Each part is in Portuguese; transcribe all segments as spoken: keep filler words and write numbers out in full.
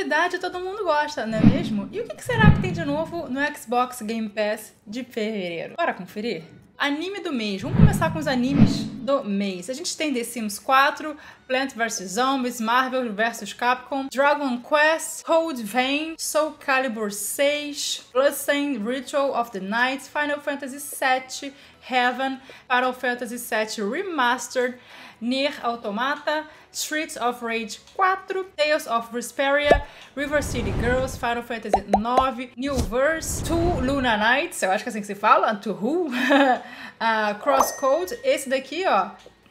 Novidade todo mundo gosta, não é mesmo? E o que será que tem de novo no Xbox Game Pass de fevereiro? Bora conferir? Anime do mês. Vamos começar com os animes do mês. A gente tem The Sims quatro, Plants versus. Zombies, Marvel versus. Capcom, Dragon Quest, Code Vein, Soul Calibur seis, Bloodstained Ritual of the Night, Final Fantasy sete, Heaven, Final Fantasy sete Remastered, Nier Automata, Streets of Rage quatro, Tales of Vesperia, River City Girls, Final Fantasy nove, New Verse, Two Luna Nights, eu acho que é assim que se fala, To Who, uh, Crosscode, esse daqui, ó,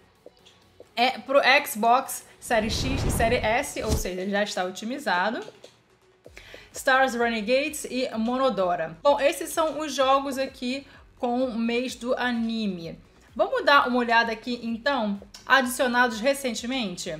é pro Xbox Série X e Série S, ou seja, já está otimizado. Stars Renegades e Monodora. Bom, esses são os jogos aqui com o mês do anime. Vamos dar uma olhada aqui, então, adicionados recentemente?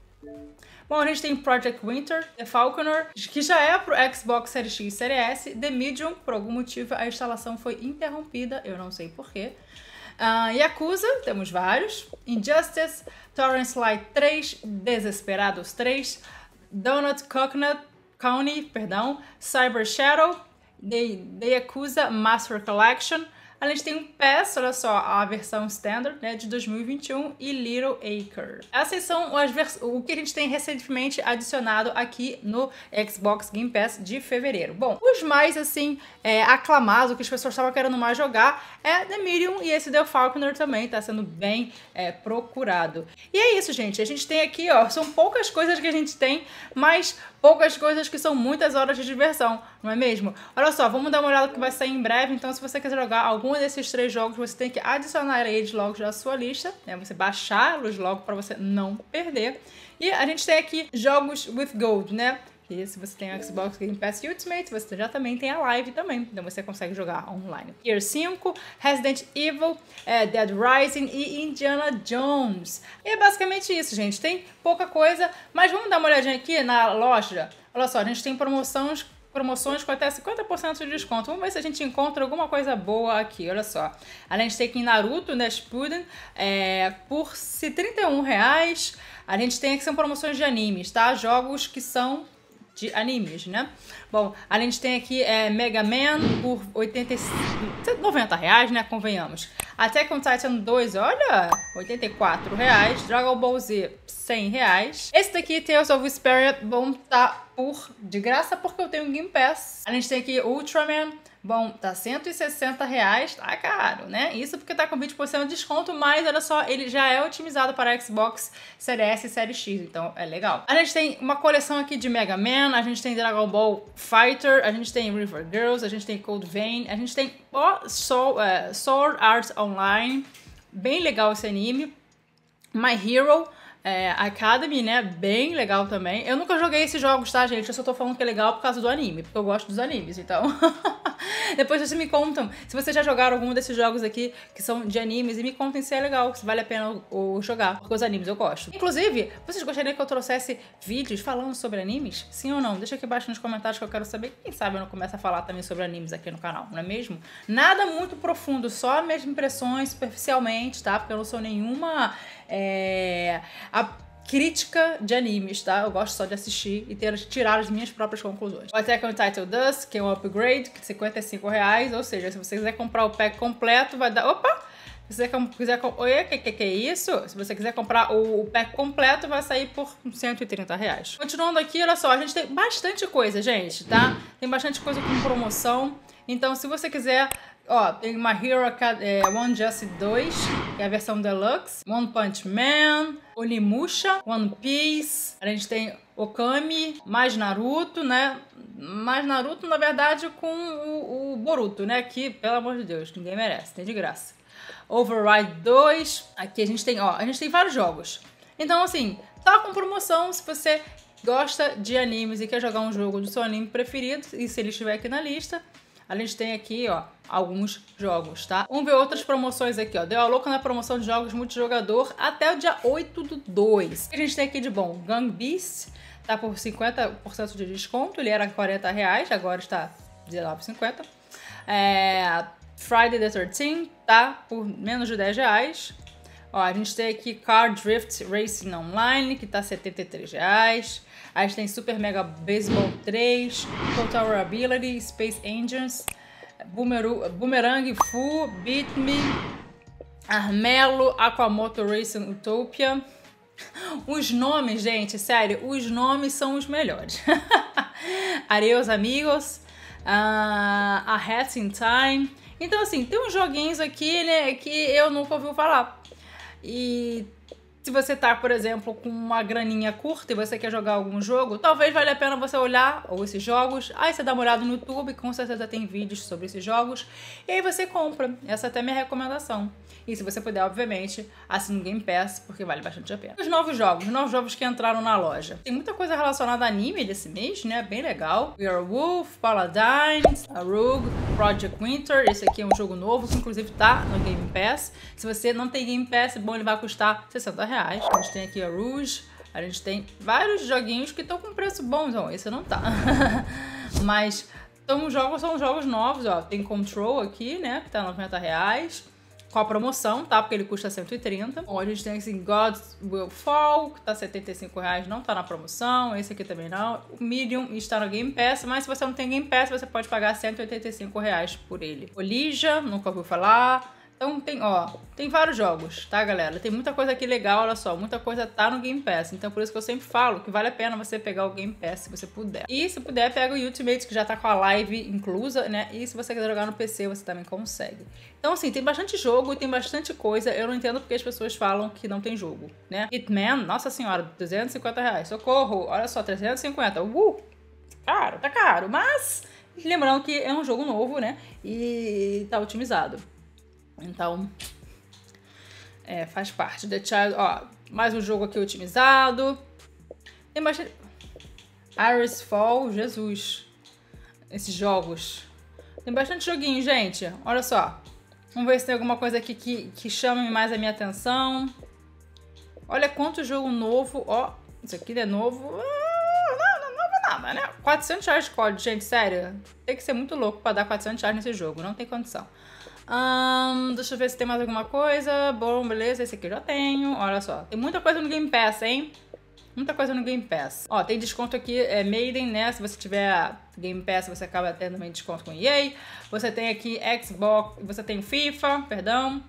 Bom, a gente tem Project Winter, The Falconer, que já é pro Xbox Series X e Series S, The Medium, por algum motivo a instalação foi interrompida, eu não sei porquê. Uh, Yakuza, temos vários, Injustice, Torrance Light três, Desesperados três, Donut Coconut County, perdão, Cyber Shadow, The, The Yakuza Master Collection. A gente tem um P E S, olha só, a versão Standard, né, de dois mil e vinte e um e Little Acre. Essas são as vers o que a gente tem recentemente adicionado aqui no Xbox Game Pass de fevereiro. Bom, os mais, assim, é, aclamados, o que as pessoas estavam querendo mais jogar é The Medium e esse The Falconer também tá sendo bem é, procurado. E é isso, gente. A gente tem aqui, ó, são poucas coisas que a gente tem, mas poucas coisas que são muitas horas de diversão, não é mesmo? Olha só, vamos dar uma olhada que vai sair em breve, então se você quiser jogar algum desses três jogos, você tem que adicionar eles logo na sua lista, né? Você baixá-los logo para você não perder. E a gente tem aqui jogos with gold, né? E se você tem o Xbox Game Pass Ultimate, você já também tem a live também, então você consegue jogar online. Gear cinco, Resident Evil, é, Dead Rising e Indiana Jones. E é basicamente isso, gente. Tem pouca coisa, mas vamos dar uma olhadinha aqui na loja. Olha só, a gente tem promoções promoções com até cinquenta por cento de desconto. Vamos ver se a gente encontra alguma coisa boa aqui, olha só. Além de ter aqui Naruto, né, Shippuden, é, por trinta e um reais. A gente tem aqui, são promoções de animes, tá? Jogos que são de animes, né? Bom, a gente tem aqui é, Mega Man por oitenta e cinco, noventa reais, né? Convenhamos. Attack on Titan dois, olha, oitenta e quatro reais. Dragon Ball Z, cem reais. Esse daqui, Tales of Vesperia, bom, tá por de graça porque eu tenho Game Pass. A gente tem aqui Ultraman. Bom, tá cento e sessenta reais, tá caro, né? Isso porque tá com vinte por cento de desconto, mas olha só, ele já é otimizado para Xbox Series S e Series X, então é legal. A gente tem uma coleção aqui de Mega Man, a gente tem Dragon Ball Fighter, a gente tem River Girls, a gente tem Code Vein, a gente tem oh, Soul, uh, Sword Art Online, bem legal esse anime. My Hero É, Academy, né? Bem legal também. Eu nunca joguei esses jogos, tá, gente? Eu só tô falando que é legal por causa do anime, porque eu gosto dos animes, então. Depois vocês me contam se vocês já jogaram algum desses jogos aqui que são de animes e me contem se é legal, se vale a pena o jogar, porque os animes eu gosto. Inclusive, vocês gostariam que eu trouxesse vídeos falando sobre animes? Sim ou não? Deixa aqui embaixo nos comentários que eu quero saber. Quem sabe eu não começo a falar também sobre animes aqui no canal, não é mesmo? Nada muito profundo, só minhas impressões superficialmente, tá? Porque eu não sou nenhuma É, a crítica de animes, tá? Eu gosto só de assistir e ter, tirar as minhas próprias conclusões. O Attack on Titan Dusk, que é um upgrade, que é cinquenta e cinco reais, ou seja, se você quiser comprar o pack completo, vai dar... Opa! Se você quiser... Oi, que, que que é isso? Se você quiser comprar o, o pack completo, vai sair por cento e trinta reais. Continuando aqui, olha só, a gente tem bastante coisa, gente, tá? Tem bastante coisa com promoção, então se você quiser... Ó, tem uma Hero é, One Justice dois, que é a versão Deluxe. One Punch Man, Onimusha, One Piece. A gente tem Okami, mais Naruto, né? Mais Naruto, na verdade, com o, o Boruto, né? Que, pelo amor de Deus, ninguém merece, tem de graça. Override dois. Aqui a gente tem, ó, a gente tem vários jogos. Então, assim, tá com promoção se você gosta de animes e quer jogar um jogo do seu anime preferido, e se ele estiver aqui na lista. A gente tem aqui, ó, alguns jogos, tá? Vamos ver outras promoções aqui, ó. Deu a louca na promoção de jogos multijogador até o dia oito do dois. O que a gente tem aqui de bom? Gang Beast tá por cinquenta por cento de desconto. Ele era quarenta reais, agora está dezenove reais e cinquenta centavos. É, Friday the thirteenth tá por menos de dez reais. Ó, a gente tem aqui Car Drift Racing Online, que tá setenta e três reais. A gente tem Super Mega Baseball três, Total Ability, Space Engines, Boomerang, Boomerang Fu, Beat Me, Armello, Aquamoto Racing Utopia. Os nomes, gente, sério, os nomes são os melhores. Areos Amigos, uh, A Hat in Time. Então, assim, tem uns joguinhos aqui, né, que eu nunca ouvi falar. E se você tá, por exemplo, com uma graninha curta e você quer jogar algum jogo, talvez valha a pena você olhar ou esses jogos. Aí você dá uma olhada no YouTube, com certeza tem vídeos sobre esses jogos. E aí você compra. Essa é até a minha recomendação. E se você puder, obviamente, assine o Game Pass, porque vale bastante a pena. Os novos jogos, os novos jogos que entraram na loja. Tem muita coisa relacionada a anime desse mês, né? Bem legal. Werewolf, Paladins, A Rogue, Project Winter. Esse aqui é um jogo novo, que inclusive tá no Game Pass. Se você não tem Game Pass, bom, ele vai custar sessenta reais. A gente tem aqui a Rouge. A gente tem vários joguinhos que estão com preço bom. Então, esse não tá. Mas então, os jogos são jogos novos, ó. Tem Control aqui, né? Que tá noventa reais. Com a promoção, tá? Porque ele custa cento e trinta. Bom, a gente tem assim, Gods Will Fall, que tá setenta e cinco reais, não tá na promoção. Esse aqui também não. O Medium está no Game Pass, mas se você não tem Game Pass, você pode pagar cento e oitenta e cinco reais por ele. Olija, nunca ouviu falar. Então tem, ó, tem vários jogos, tá, galera? Tem muita coisa aqui legal, olha só, muita coisa tá no Game Pass. Então por isso que eu sempre falo que vale a pena você pegar o Game Pass se você puder. E se puder, pega o Ultimate, que já tá com a live inclusa, né? E se você quiser jogar no P C, você também consegue. Então assim, tem bastante jogo, tem bastante coisa. Eu não entendo porque as pessoas falam que não tem jogo, né? Hitman, nossa senhora, duzentos e cinquenta reais. Socorro, olha só, trezentos e cinquenta. Uh, caro, tá caro. Mas lembrando que é um jogo novo, né? E tá otimizado. Então, é, faz parte. The Child, ó, mais um jogo aqui otimizado. Tem bastante... Iris Fall, Jesus. Esses jogos. Tem bastante joguinho, gente. Olha só. Vamos ver se tem alguma coisa aqui que, que chame mais a minha atenção. Olha quanto jogo novo. Ó, isso aqui é novo. Ah, não, não, não é nada, né? quatrocentos reais de código, gente, sério. Tem que ser muito louco pra dar quatrocentos reais nesse jogo. Não tem condição. Um, deixa eu ver se tem mais alguma coisa. Bom, beleza, esse aqui eu já tenho. Olha só, tem muita coisa no Game Pass, hein? Muita coisa no Game Pass. Ó, tem desconto aqui, é Maiden, né? Se você tiver Game Pass, você acaba tendo também desconto com E A. Você tem aqui Xbox, você tem FIFA, perdão.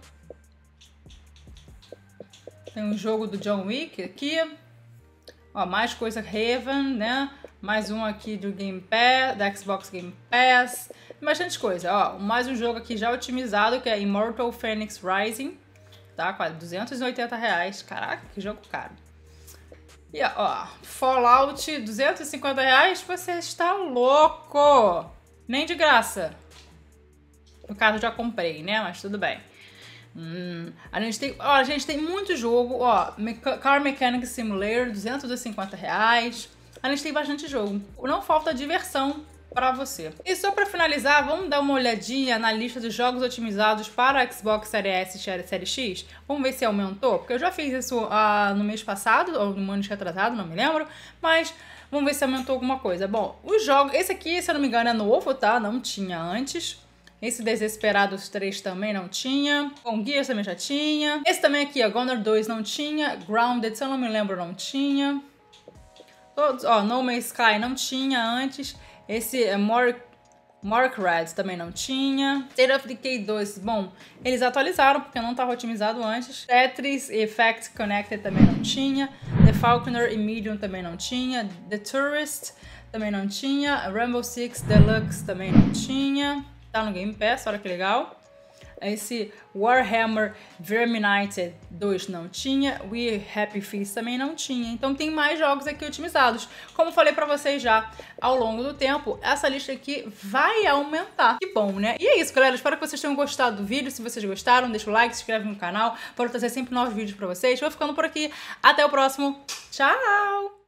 Tem um jogo do John Wick aqui. Ó, mais coisa Raven, né? Mais um aqui do Game Pass, da Xbox Game Pass. Tem bastante coisa, ó. Mais um jogo aqui já otimizado, que é Immortal Phoenix Rising. Tá? Quase duzentos e oitenta reais. Caraca, que jogo caro. E ó, Fallout, duzentos e cinquenta reais. Você está louco! Nem de graça. No caso, já comprei, né? Mas tudo bem. Hum, a gente tem, ó, a gente tem muito jogo, ó. Car Mechanic Simulator, duzentos e cinquenta reais. A gente tem bastante jogo. Não falta diversão para você. E só para finalizar, vamos dar uma olhadinha na lista dos jogos otimizados para a Xbox Series S e Series X. Vamos ver se aumentou, porque eu já fiz isso uh, no mês passado, ou no ano retrasado, não me lembro. Mas vamos ver se aumentou alguma coisa. Bom, os jogos... Esse aqui, se eu não me engano, é novo, tá? Não tinha antes. Esse Desesperados três também não tinha. Bom, Gears também já tinha. Esse também aqui, ó, Gunner dois não tinha. Grounded, se eu não me lembro, não tinha. Todos, ó, No Man's Sky não tinha antes. Esse é Mark, Mark Red também não tinha. State of Decay dois, bom, eles atualizaram porque não estava otimizado antes. Tetris Effect Connected também não tinha. The Falconer e Medium também não tinha. The Tourist também não tinha. Rainbow Six Deluxe também não tinha. Tá no Game Pass, olha que legal. Esse Warhammer Verminited dois não tinha. We Happy Feast também não tinha. Então tem mais jogos aqui otimizados. Como falei pra vocês já ao longo do tempo, essa lista aqui vai aumentar. Que bom, né? E é isso, galera. Espero que vocês tenham gostado do vídeo. Se vocês gostaram, deixa o like, se inscreve no canal para eu trazer sempre novos vídeos pra vocês. Vou ficando por aqui. Até o próximo. Tchau!